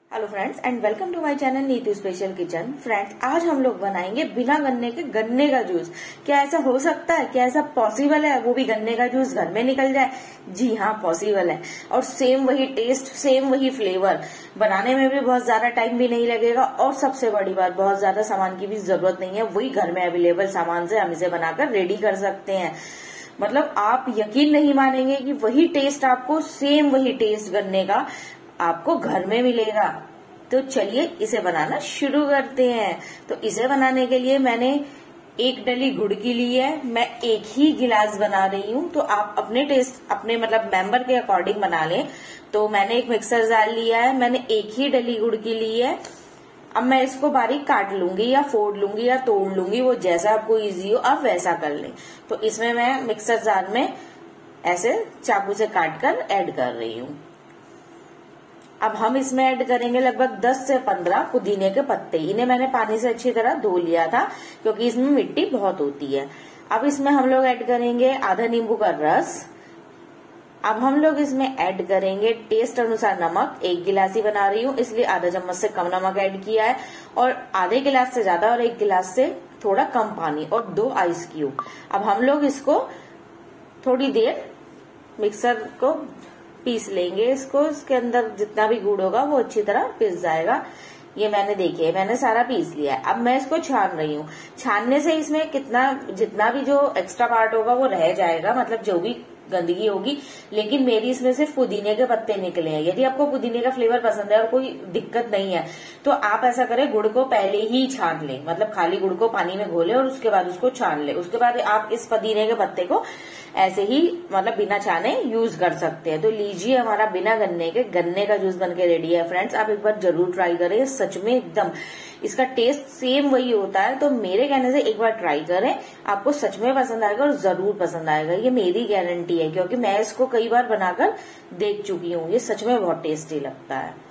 Hello friends and welcome to my channel Neetu special kitchen. Friends, आज हम लोग बनाएंगे बिना गन्ने के गन्ने का जूस। क्या ऐसा हो सकता है? क्या ऐसा पॉसिबल है? वो भी गन्ने का जूस घर में निकल जाए? जी हाँ, पॉसिबल है। और सेम वही टेस्ट, सेम वही फ्लेवर, बनाने में भी बहुत ज्यादा टाइम भी नहीं लगेगा और सबसे बड़ी बात, बहुत ज्यादा सामान की भी जरूरत नहीं है। वही घर में अवेलेबल सामान से हम इसे बनाकर रेडी कर सकते हैं। मतलब आप यकीन नहीं मानेंगे कि वही टेस्ट आपको, सेम वही टेस्ट गन्ने का आपको घर में मिलेगा। तो चलिए इसे बनाना शुरू करते हैं। तो इसे बनाने के लिए मैंने एक डली गुड़ की ली है। मैं एक ही गिलास बना रही हूँ, तो आप अपने टेस्ट, अपने मतलब मेंबर के अकॉर्डिंग बना लें। तो मैंने एक मिक्सर जार लिया है, मैंने एक ही डली गुड़ की ली है। अब मैं इसको बारीक काट लूंगी या फोड़ लूंगी या तोड़ लूंगी, वो जैसा आपको इजी हो आप वैसा कर लें। तो इसमें मैं मिक्सर जार में ऐसे चाकू से काट कर ऐड कर रही हूँ। अब हम इसमें ऐड करेंगे लगभग 10 से 15 पुदीने के पत्ते। इन्हें मैंने पानी से अच्छी तरह धो लिया था क्योंकि इसमें मिट्टी बहुत होती है। अब इसमें हम लोग ऐड करेंगे आधा नींबू का रस। अब हम लोग इसमें ऐड करेंगे टेस्ट अनुसार नमक। एक गिलास ही बना रही हूँ इसलिए आधा चम्मच से कम नमक ऐड किया है, और आधे गिलास से ज्यादा और एक गिलास से थोड़ा कम पानी, और 2 आइस क्यूब। अब हम लोग इसको थोड़ी देर मिक्सर को पीस लेंगे। इसके अंदर जितना भी गुड़ होगा वो अच्छी तरह पिस जाएगा। ये मैंने सारा पीस लिया है। अब मैं इसको छान रही हूँ। छानने से इसमें जितना भी जो एक्स्ट्रा पार्ट होगा वो रह जाएगा, मतलब जो भी गंदगी होगी। लेकिन मेरी इसमें सिर्फ पुदीने के पत्ते निकले हैं। यदि आपको पुदीने का फ्लेवर पसंद है और कोई दिक्कत नहीं है तो आप ऐसा करें, गुड़ को पहले ही छान लें। मतलब खाली गुड़ को पानी में घोलें और उसके बाद उसको छान लें। उसके बाद आप इस पुदीने के पत्ते को ऐसे ही, मतलब बिना छाने यूज कर सकते हैं। तो लीजिए, हमारा बिना गन्ने का जूस बनके रेडी है। फ्रेंड्स, आप एक बार जरूर ट्राई करें। सच में एकदम इसका टेस्ट सेम वही होता है। तो मेरे कहने से एक बार ट्राई करें, आपको सच में पसंद आएगा और जरूर पसंद आएगा। ये मेरी गारंटी है क्योंकि मैं इसको कई बार बनाकर देख चुकी हूँ। ये सच में बहुत टेस्टी लगता है।